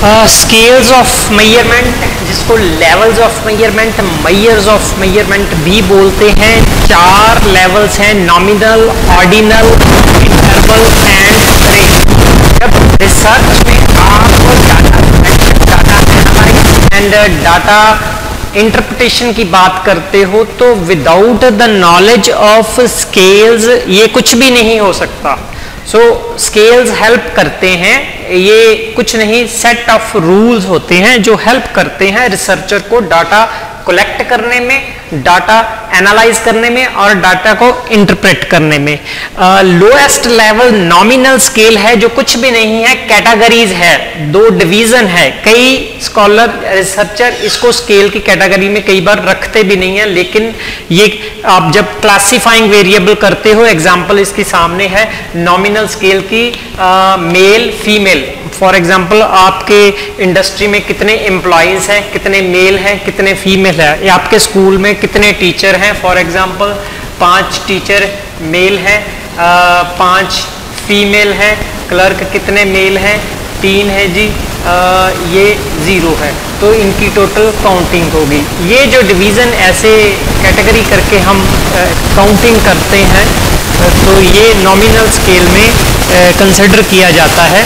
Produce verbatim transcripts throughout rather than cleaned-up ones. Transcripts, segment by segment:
Scales of measurement, जिसको levels of measurement, measures of measurement भी बोलते हैं। चार लेवल्स हैं, nominal, ordinal, interval and range. जब रिसर्च में आप data data analyse and data interpretation की बात करते हो तो without the knowledge of scales ये कुछ भी नहीं हो सकता। सो स्केल्स हेल्प करते हैं, ये कुछ नहीं सेट ऑफ रूल्स होते हैं जो हेल्प करते हैं रिसर्चर को डाटा कलेक्ट करने में, डाटा एनालाइज करने में और डाटा को इंटरप्रेट करने में। लोएस्ट लेवल नॉमिनल स्केल है जो कुछ भी नहीं है, कैटेगरीज है, दो डिवीजन है। कई स्कॉलर रिसर्चर इसको स्केल की कैटेगरी में कई बार रखते भी नहीं है, लेकिन ये आप जब क्लासिफाइंग वेरिएबल करते हो, एग्जांपल इसके सामने है नॉमिनल स्केल की, मेल फीमेल। फॉर एग्जाम्पल आपके इंडस्ट्री में कितने एम्प्लॉयज हैं, कितने मेल हैं, कितने फीमेल है, या आपके स्कूल में कितने टीचर हैं। फॉर एग्जाम्पल पांच टीचर मेल हैं, पांच फीमेल हैं, क्लर्क कितने मेल हैं, तीन है जी, आ, ये जीरो है, तो इनकी टोटल काउंटिंग होगी। ये जो डिवीज़न ऐसे कैटेगरी करके हम काउंटिंग करते हैं तो ये नॉमिनल स्केल में कंसिडर किया जाता है।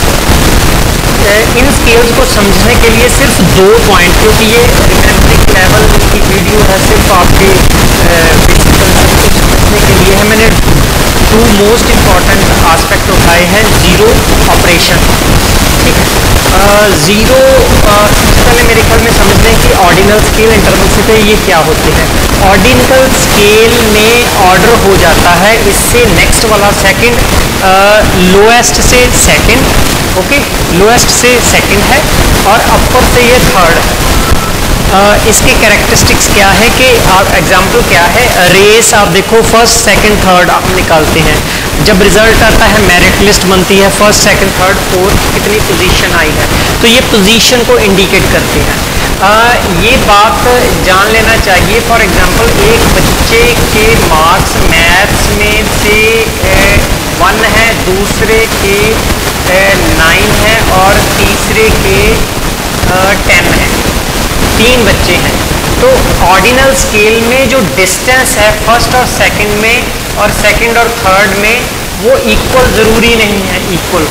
इन स्केल्स को समझने के लिए सिर्फ दो पॉइंट, क्योंकि ये रिमेम्बरिंग लेवल की वीडियो है, सिर्फ आपके बेसिक कंसेप्ट को समझने के लिए है। मैंने टू मोस्ट इम्पॉर्टेंट एस्पेक्ट उठाए हैं। जीरो ऑपरेशन, ठीक है। जीरो सबसे पहले मेरे ख्याल में समझ लें कि ऑर्डिनल स्केल, इंटरवल स्केल ये क्या होते हैं। ऑर्डिनल स्केल में ऑर्डर हो जाता है, इससे नेक्स्ट वाला सेकंड, लोएस्ट से सेकंड, ओके, लोएस्ट से सेकंड है और अपर से ये थर्ड है। uh, इसके कैरेक्टरिस्टिक्स क्या है कि आप एग्जांपल क्या है, रेस आप देखो फर्स्ट सेकंड थर्ड आप निकालते हैं, जब रिजल्ट आता है मेरिट लिस्ट बनती है, फर्स्ट सेकंड थर्ड फोर्थ कितनी पोजीशन आई है, तो ये पोजीशन को इंडिकेट करते हैं। uh, ये बात जान लेना चाहिए। फॉर एग्जांपल एक बच्चे के मार्क्स मैथ्स में से वन है, दूसरे के नाइन है और तीसरे के टेन है, तीन बच्चे हैं, तो ऑर्डिनल स्केल में जो डिस्टेंस है फर्स्ट और सेकंड में और सेकंड और थर्ड में वो इक्वल जरूरी नहीं है, इक्वल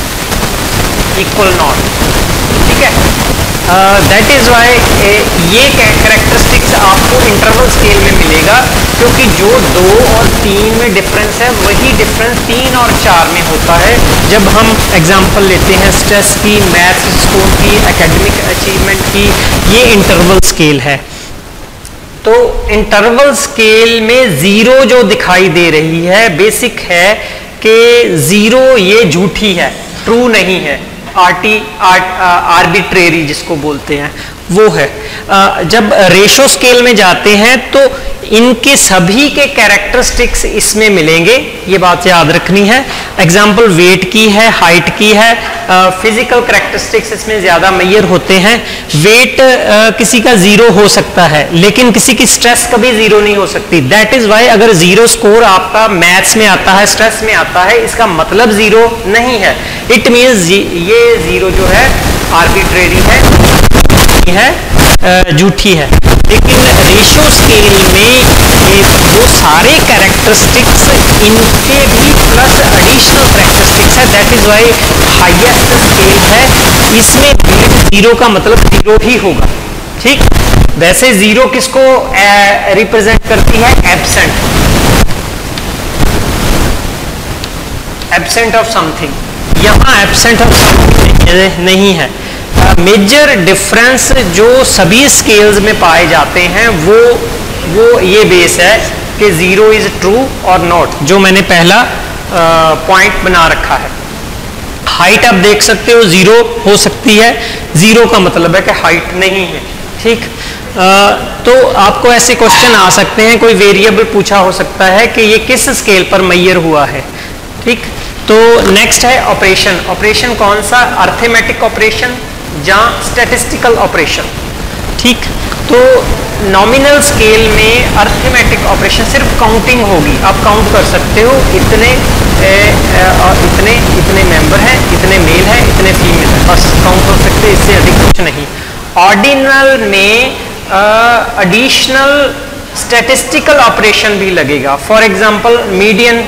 इक्वल नॉट, ठीक है। दैट इज वाई ये कैरेक्टरिस्टिक्स आपको इंटरवल स्केल में मिलेगा, क्योंकि जो दो और तीन में डिफरेंस है वही डिफरेंस तीन और चार में होता है। जब हम एग्जांपल लेते हैं स्ट्रेस की, मैथ्स स्कोर की, एकेडमिक अचीवमेंट की, ये इंटरवल स्केल है। तो इंटरवल स्केल में जीरो जो दिखाई दे रही है, बेसिक है कि जीरो ये झूठी है, ट्रू नहीं है, आर्टी आर्बिट्रेरी जिसको बोलते हैं वो है। जब रेशो स्केल में जाते हैं तो इनके सभी के कैरेक्टरिस्टिक्स इसमें मिलेंगे, ये बात याद रखनी है। एग्जाम्पल वेट की है, हाइट की है, फिजिकल कैरेक्टरिस्टिक्स इसमें ज्यादा मेजर होते हैं। वेट किसी का जीरो हो सकता है, लेकिन किसी की स्ट्रेस कभी जीरो नहीं हो सकती। दैट इज वाई अगर जीरो स्कोर आपका मैथ्स में आता है, स्ट्रेस में आता है, इसका मतलब जीरो नहीं है। इट मीन्स ये जीरो जो है आर्बिट्रेरी है, है झूठी है। लेकिन रेशो स्केल में ये वो सारे कैरेक्टरिस्टिक्स इनके भी प्लस एडिशनल कैरेक्टरिस्टिक्स है। That is why highest scale है, इसमें जीरो का मतलब जीरो ही होगा, ठीक। वैसे जीरो किसको रिप्रेजेंट करती है, एब्सेंट, एब्सेंट ऑफ समथिंग। यहाँ एब्सेंट ऑफ समथिंग नहीं है। मेजर uh, डिफरेंस जो सभी स्केल्स में पाए जाते हैं वो वो ये बेस है कि जीरो इज ट्रू और नॉट, जो मैंने पहला पॉइंट uh, बना रखा है। हाइट आप देख सकते हो जीरो हो सकती है, जीरो का मतलब है कि हाइट नहीं है, ठीक। uh, तो आपको ऐसे क्वेश्चन आ सकते हैं, कोई वेरिएबल पूछा हो सकता है कि ये किस स्केल पर मेजर हुआ है, ठीक। तो नेक्स्ट है ऑपरेशन। ऑपरेशन कौन सा, अर्थमेटिक ऑपरेशन या स्टैटिस्टिकल ऑपरेशन, ठीक। तो नॉमिनल स्केल में अर्थमेटिक ऑपरेशन सिर्फ काउंटिंग होगी, आप काउंट कर सकते हो इतने ए, ए, इतने इतने मेंबर हैं, इतने मेल हैं, इतने फीमेल हैं, बस काउंट हो सकते सकते, इससे अधिक कुछ नहीं। ऑर्डिनल में एडिशनल स्टैटिस्टिकल ऑपरेशन भी लगेगा। For example median,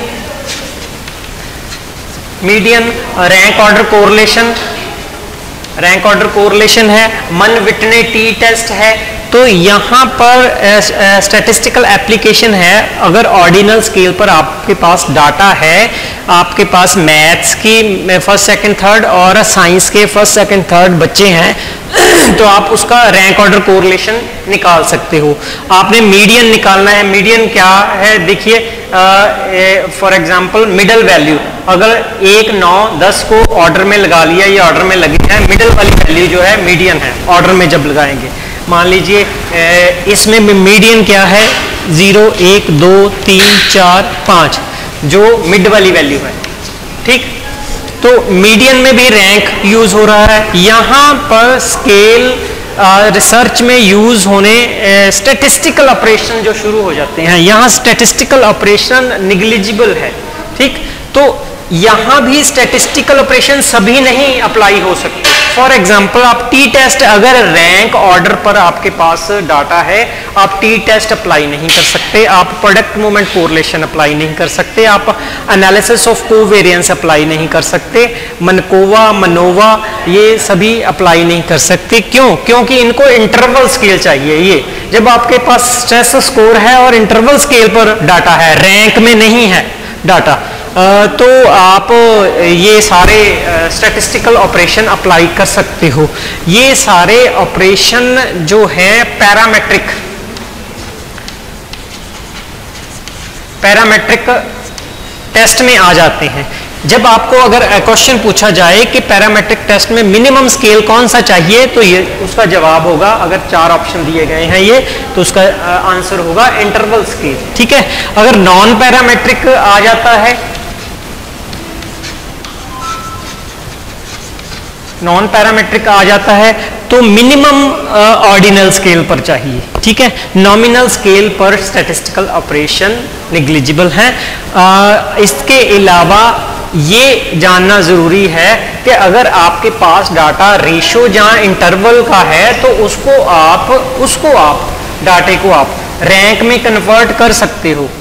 median rank order correlation, rank order correlation है, मन विटने टी टेस्ट है। तो यहाँ पर स्टैटिस्टिकल एप्लीकेशन है। अगर ऑर्डिनल स्केल पर आपके पास डाटा है, आपके पास मैथ्स की फर्स्ट सेकंड थर्ड और साइंस के फर्स्ट सेकंड थर्ड बच्चे हैं, तो आप उसका रैंक ऑर्डर कोरिलेशन निकाल सकते हो। आपने मीडियन निकालना है। मीडियन क्या है, देखिए फॉर एग्जांपल मिडल वैल्यू, अगर एक नौ दस को ऑर्डर में लगा लिया, ये ऑर्डर में लगी है, मिडल वाली वैल्यू जो है मीडियन है ऑर्डर में जब लगाएंगे। मान लीजिए इसमें मीडियन क्या है, जीरो एक दो तीन चार पाँच, जो मिड वाली वैल्यू है, ठीक। तो मीडियन में भी रैंक यूज हो रहा है। यहाँ पर स्केल रिसर्च में यूज होने स्टैटिस्टिकल ऑपरेशन जो शुरू हो जाते हैं, यहाँ स्टैटिस्टिकल ऑपरेशन निग्लिजिबल है, ठीक। तो यहाँ भी स्टैटिस्टिकल ऑपरेशन सभी नहीं अप्लाई हो सकते। फॉर एग्जांपल आप टी टेस्ट, अगर रैंक ऑर्डर पर आपके पास डाटा है, आप टी टेस्ट अप्लाई नहीं कर सकते, आप प्रोडक्ट मूवमेंट कोरिलेशन अप्लाई नहीं कर सकते, आप एनालिसिस ऑफ कोवेरिएंस अप्लाई नहीं कर सकते, मनकोवा मनोवा ये सभी अप्लाई नहीं कर सकते। क्यों? क्योंकि इनको इंटरवल स्केल चाहिए। ये जब आपके पास स्ट्रेस स्कोर है और इंटरवल स्केल पर डाटा है, रैंक में नहीं है डाटा, तो आप ये सारे स्टैटिस्टिकल ऑपरेशन अप्लाई कर सकते हो। ये सारे ऑपरेशन जो हैं पैरामेट्रिक पैरामेट्रिक टेस्ट में आ जाते हैं। जब आपको अगर क्वेश्चन पूछा जाए कि पैरामेट्रिक टेस्ट में मिनिमम स्केल कौन सा चाहिए, तो ये उसका जवाब होगा, अगर चार ऑप्शन दिए गए हैं ये, तो उसका आंसर होगा इंटरवल स्केल, ठीक है। अगर नॉन पैरामेट्रिक आ जाता है, नॉन पैरामेट्रिक आ जाता है, तो मिनिमम ऑर्डिनल स्केल पर चाहिए, ठीक है। नॉमिनल स्केल पर स्टैटिस्टिकल ऑपरेशन निग्लिजिबल है। इसके अलावा ये जानना जरूरी है कि अगर आपके पास डाटा रेशो जहां इंटरवल का है, तो उसको आप उसको आप डाटे को आप रैंक में कन्वर्ट कर सकते हो,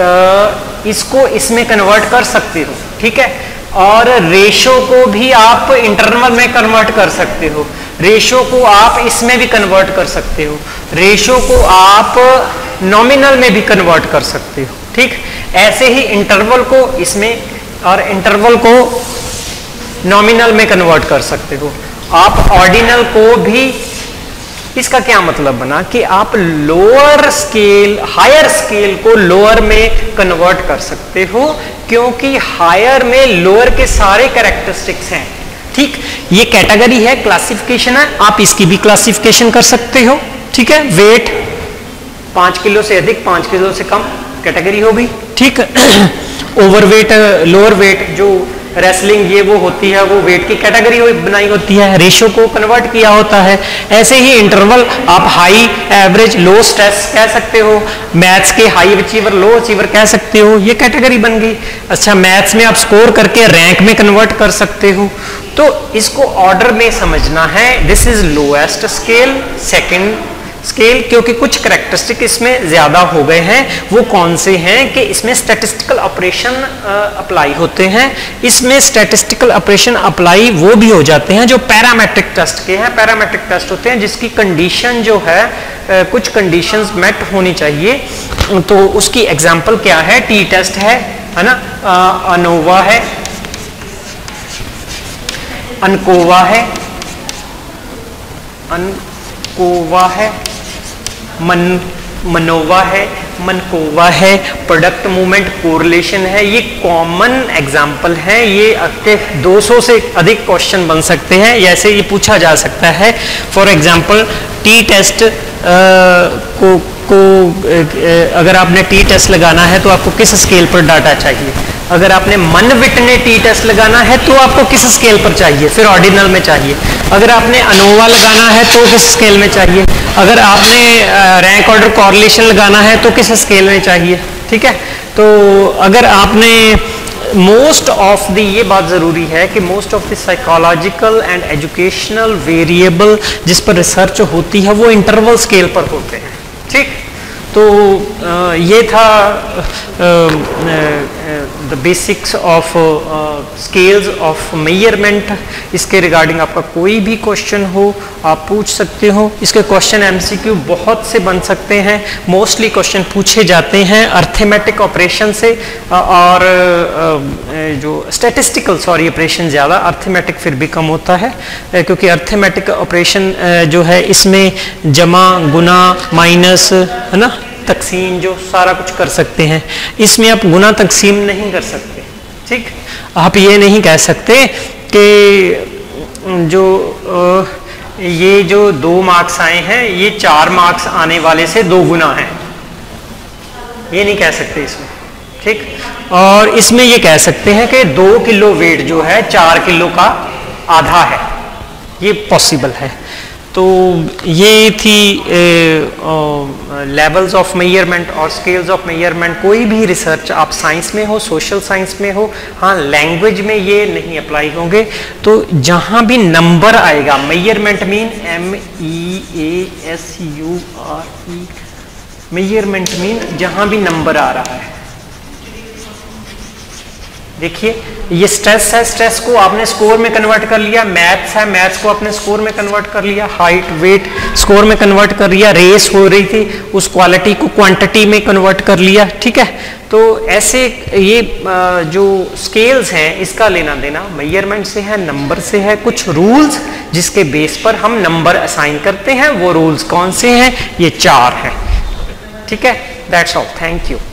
इसको इसमें कन्वर्ट कर सकते हो, ठीक है। और रेशो को भी आप इंटरवल में कन्वर्ट कर सकते हो, रेशो को आप इसमें भी कन्वर्ट कर सकते हो, रेशो को आप नॉमिनल में भी कन्वर्ट कर सकते हो, ठीक। ऐसे ही इंटरवल को इसमें और इंटरवल को नॉमिनल में कन्वर्ट कर सकते हो। आप ऑर्डिनल को भी, इसका क्या मतलब बना कि आप लोअर स्केल हायर स्केल को लोअर में कन्वर्ट कर सकते हो, क्योंकि हायर में लोअर के सारे कैरेक्टरिस्टिक्स हैं, ठीक। ये कैटेगरी है, क्लासिफिकेशन है, आप इसकी भी क्लासिफिकेशन कर सकते हो, ठीक है। वेट पांच किलो से अधिक, पांच किलो से कम कैटेगरी होगी, ठीक। ओवरवेट, लोअर वेट जो रेसलिंग ये वो होती है, वो वेट की कैटेगरी बनाई होती है, रेशो को कन्वर्ट किया होता है। ऐसे ही इंटरवल आप हाई, एवरेज, लो स्ट्रेस कह सकते हो, मैथ्स के हाई अचीवर, लो अचीवर कह सकते हो, ये कैटेगरी बन गई। अच्छा, मैथ्स में आप स्कोर करके रैंक में कन्वर्ट कर सकते हो। तो इसको ऑर्डर में समझना है। This is lowest scale, second scale, क्योंकि कुछ करेक्टरिस्टिक इसमें ज्यादा हो गए हैं। वो कौन से हैं कि इसमें स्टैटिस्टिकल ऑपरेशन अप्लाई होते हैं। इसमें स्टैटिस्टिकल ऑपरेशन अप्लाई वो भी हो जाते हैं जो पैरामेट्रिक टेस्ट के हैं। पैरामेट्रिक टेस्ट होते हैं जिसकी कंडीशन जो है आ, कुछ कंडीशंस मेट होनी चाहिए। तो उसकी एग्जांपल क्या है? टी टेस्ट है है ना, अनोवा है, अनकोवा है, अनकोवा है, मन मनोवा है, मनकोवा है, प्रोडक्ट मूवमेंट कोरिलेशन है। ये कॉमन एग्जाम्पल है, ये आपके दो सौ से अधिक क्वेश्चन बन सकते हैं। ऐसे ये पूछा जा सकता है। फॉर एग्जाम्पल टी टेस्ट को को अगर आपने टी टेस्ट लगाना है तो आपको किस स्केल पर डाटा चाहिए? अगर आपने मन विटने टी टेस्ट लगाना है तो आपको किस स्केल पर चाहिए? फिर ऑर्डिनल में चाहिए। अगर आपने अनोवा लगाना है तो किस स्केल में चाहिए? अगर आपने रैंक ऑर्डर कोरिलेशन लगाना है तो किस स्केल में चाहिए? ठीक है। तो अगर आपने मोस्ट ऑफ द, ये बात ज़रूरी है कि most of the psychological and educational variable जिस पर रिसर्च होती है वो इंटरवल स्केल पर होते हैं, ठीक। तो uh, ये था the basics of scales of measurement. इसके रिगार्डिंग आपका कोई भी क्वेश्चन हो आप पूछ सकते हो। इसके क्वेश्चन एमसीक्यू बहुत से बन सकते हैं। मोस्टली क्वेश्चन पूछे जाते हैं अर्थमेटिक ऑपरेशन से और uh, जो स्टैटिस्टिकल सॉरी ऑपरेशन ज़्यादा, अर्थमेटिक फिर भी कम होता है क्योंकि अर्थमेटिक ऑपरेशन uh, जो है इसमें जमा गुना माइनस है ना तकसीम जो सारा कुछ कर सकते हैं। इसमें आप गुना तकसीम नहीं कर सकते, ठीक। आप ये नहीं कह सकते कि जो ये जो दो मार्क्स आए हैं ये चार मार्क्स आने वाले से दो गुना है, ये नहीं कह सकते इसमें, ठीक। और इसमें ये कह सकते हैं कि दो किलो वेट जो है चार किलो का आधा है, ये पॉसिबल है। तो ये थी लेवल्स ऑफ मेजरमेंट और स्केल्स ऑफ मेजरमेंट। कोई भी रिसर्च आप साइंस में हो, सोशल साइंस में हो, हाँ लैंग्वेज में ये नहीं अप्लाई होंगे। तो जहाँ भी नंबर आएगा, measurement mean M E A S U R E, measurement mean जहाँ भी नंबर आ रहा है। देखिए ये स्ट्रेस है, स्ट्रेस को आपने स्कोर में कन्वर्ट कर लिया। मैथ्स है, मैथ्स को आपने स्कोर में कन्वर्ट कर लिया। हाइट वेट स्कोर में कन्वर्ट कर लिया। रेस हो रही थी, उस क्वालिटी को क्वांटिटी में कन्वर्ट कर लिया, ठीक है। तो ऐसे ये जो स्केल्स हैं इसका लेना देना मेजरमेंट से है, नंबर से है। कुछ रूल्स जिसके बेस पर हम नंबर असाइन करते हैं, वो रूल्स कौन से हैं? ये चार हैं, ठीक है। That's all, thank you.